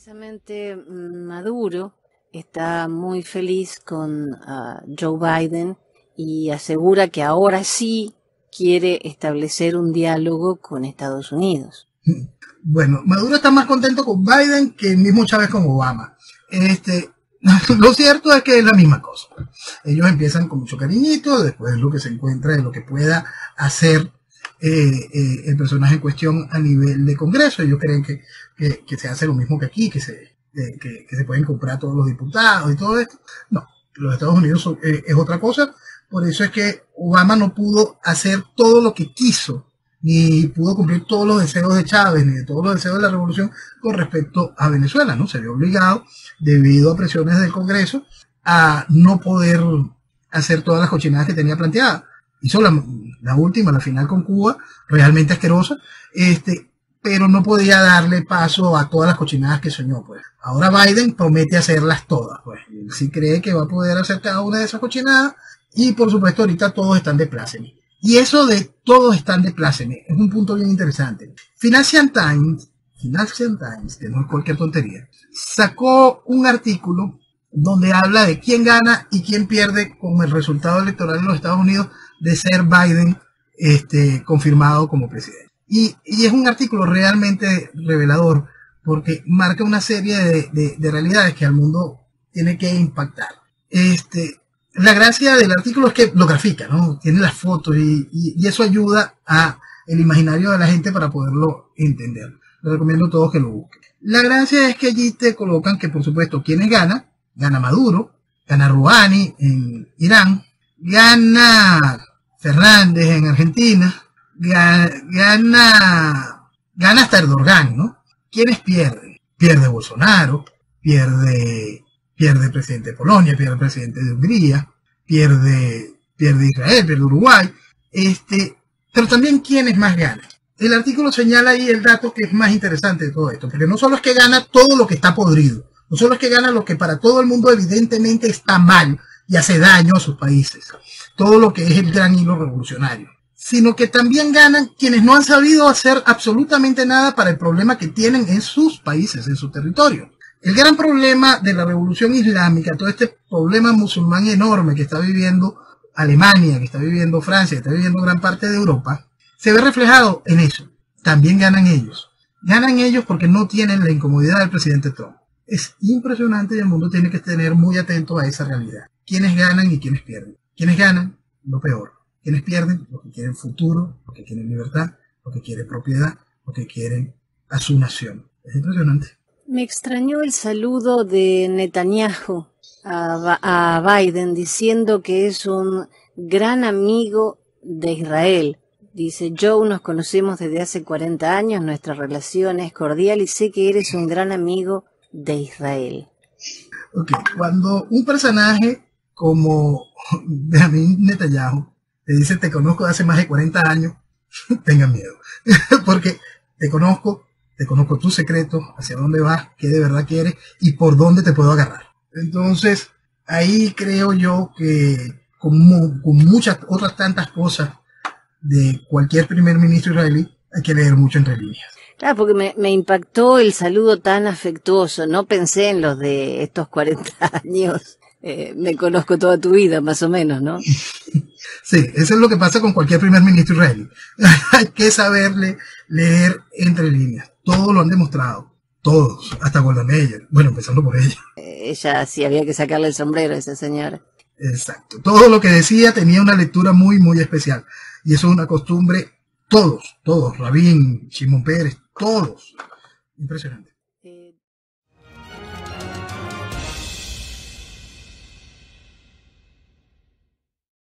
Precisamente Maduro está muy feliz con Joe Biden y asegura que ahora sí quiere establecer un diálogo con Estados Unidos. Bueno, Maduro está más contento con Biden que el mismo Chávez con Obama. Lo cierto es que es la misma cosa. Ellos empiezan con mucho cariñito, después lo que se encuentra es lo que pueda hacer el personaje en cuestión a nivel de Congreso. Ellos creen que se hace lo mismo que aquí, que se pueden comprar todos los diputados y todo esto. No, los Estados Unidos es otra cosa. Por eso es que Obama no pudo hacer todo lo que quiso, ni pudo cumplir todos los deseos de Chávez, ni de todos los deseos de la revolución con respecto a Venezuela, ¿no? Se vio obligado, debido a presiones del Congreso, a no poder hacer todas las cochinadas que tenía planteadas. Hizo la última, la final con Cuba, realmente asquerosa, pero no podía darle paso a todas las cochinadas que soñó, pues. Ahora Biden promete hacerlas todas, pues. Él sí cree que va a poder hacer cada una de esas cochinadas, y por supuesto ahorita todos están de pláceme. Y eso de todos están de pláceme es un punto bien interesante. Financial Times, que no es cualquier tontería, sacó un artículo donde habla de quién gana y quién pierde con el resultado electoral en los Estados Unidos de ser Biden confirmado como presidente. Y es un artículo realmente revelador porque marca una serie de realidades que al mundo tiene que impactar. La gracia del artículo es que lo grafica, ¿no? Tiene las fotos y eso ayuda a el imaginario de la gente para poderlo entender. Les recomiendo a todos que lo busquen. La gracia es que allí te colocan que, por supuesto, ¿quiénes ganan? Gana Maduro, gana Rouhani en Irán, gana Fernández en Argentina, gana hasta Erdogan, ¿no? ¿Quiénes pierden? Pierde Bolsonaro, pierde el presidente de Polonia, pierde el presidente de Hungría, pierde Israel, pierde Uruguay, pero también ¿quiénes más ganan? El artículo señala ahí el dato que es más interesante de todo esto, porque no solo es que gana todo lo que está podrido, no solo es que gana lo que para todo el mundo evidentemente está mal y hace daño a sus países, todo lo que es el gran hilo revolucionario, sino que también ganan quienes no han sabido hacer absolutamente nada para el problema que tienen en sus países, en su territorio. El gran problema de la revolución islámica, todo este problema musulmán enorme que está viviendo Alemania, que está viviendo Francia, que está viviendo gran parte de Europa, se ve reflejado en eso. También ganan ellos. Ganan ellos porque no tienen la incomodidad del presidente Trump. Es impresionante y el mundo tiene que tener muy atento a esa realidad. ¿Quiénes ganan y quiénes pierden? ¿Quiénes ganan? Lo peor. ¿Quiénes pierden? Los que quieren futuro, los que quieren libertad, los que quieren propiedad, los que quieren a su nación. Es impresionante. Me extrañó el saludo de Netanyahu a Biden diciendo que es un gran amigo de Israel. Dice, Joe, nos conocemos desde hace 40 años, nuestra relación es cordial y sé que eres un gran amigo de Israel. Ok, cuando un personaje como Benjamin Netanyahu te dice te conozco de hace más de 40 años, tengan miedo, porque te conozco tus secretos, hacia dónde vas, qué de verdad quieres y por dónde te puedo agarrar. Entonces, ahí creo yo que como con muchas otras tantas cosas de cualquier primer ministro israelí, hay que leer mucho entre líneas. Claro, porque me impactó el saludo tan afectuoso, no pensé en los de estos 40 años, me conozco toda tu vida, más o menos, ¿no? Sí, eso es lo que pasa con cualquier primer ministro israelí. Hay que saberle leer entre líneas. Todos lo han demostrado. Todos. Hasta Golda Meir. Bueno, empezando por ella. Ella sí había que sacarle el sombrero a esa señora. Exacto. Todo lo que decía tenía una lectura muy, muy especial. Y eso es una costumbre. Todos. Rabín, Shimon Peres, todos. Impresionante.